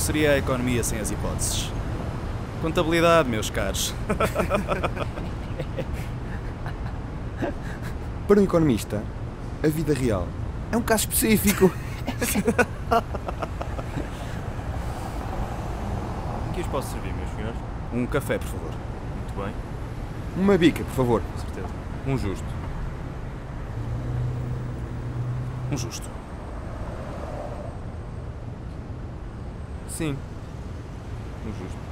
que seria a economia sem as hipóteses. Contabilidade, meus caros. Para um economista, a vida real é um caso específico. Em que os posso servir, meus senhores? Um café, por favor. Muito bem, Uma bica, por favor. com certeza. Um justo. Um justo. Sim. Um justo.